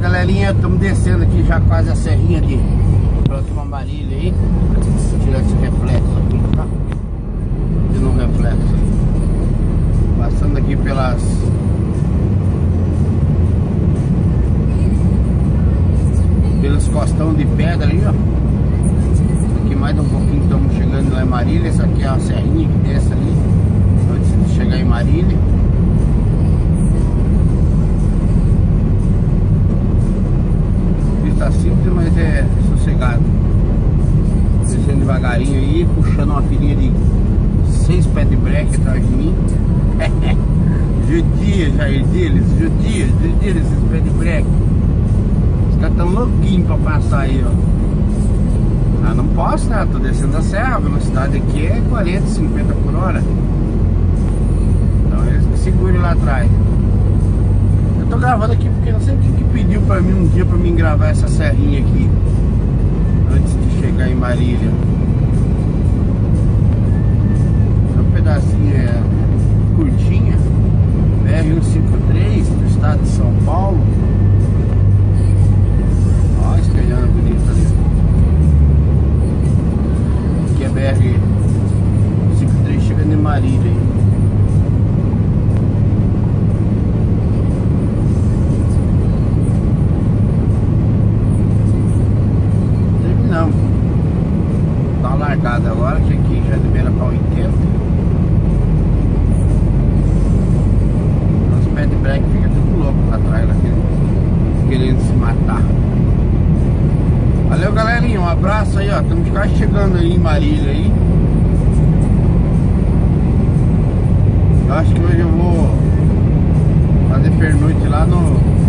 Galerinha, estamos descendo aqui já quase a serrinha de próxima Marília aí. Vou tirar esse reflexo aqui, tá? Tendo um reflexo. Passando aqui pelas costão de pedra aí, ó. Aqui mais um pouquinho estamos chegando lá em Marília. Essa aqui é a serrinha que desce ali antes de chegar em Marília. Tá simples, mas é sossegado. Descendo devagarinho aí, puxando uma filinha de 6 pés de breque atrás de mim. Judia, Jair deles, judia esses pés de breque. Os caras tão louquinhos pra passar aí, ó. Ah, não posso, né? Tô descendo a serra, a velocidade aqui é 40, 50 por hora. Então eles me segurem lá atrás. Eu tô gravando aqui porque não sei quem que pediu pra mim um dia pra mim gravar essa serrinha aqui antes de chegar em Marília. É um pedacinho curtinha, BR-153 do estado de São Paulo. Ó, espelhando bonito ali. Aqui é BR-153 chegando em Marília aí. Dá uma largada agora, que aqui já libera para 80. Os pés de break ficam tudo louco lá atrás, lá, querendo se matar. Valeu, galerinha, um abraço aí, ó. Estamos quase chegando aí em Marília aí. Eu acho que hoje eu vou fazer pernoite lá no